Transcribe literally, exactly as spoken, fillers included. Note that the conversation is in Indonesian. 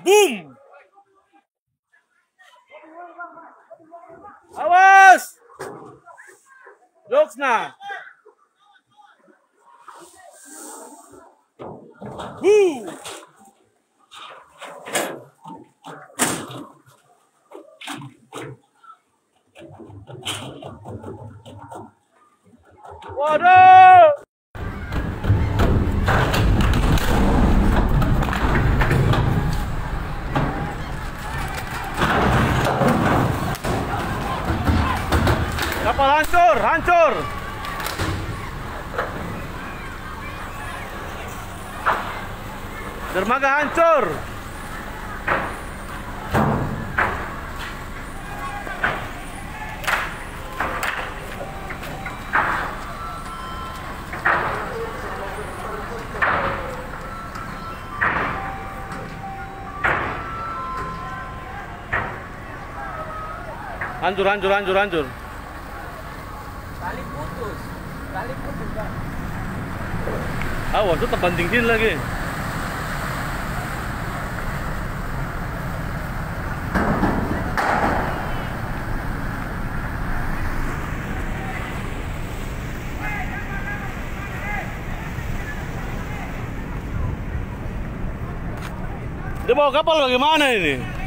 Boom! Awas! Jokes na! Woo! Waduh! Kapal hancur, hancur. Dermaga hancur. Hancur, hancur, hancur, hancur. Tali putus, tali putus kan. Awas, itu terbanting sini lagi. Dia bawa kapal bagaimana ini?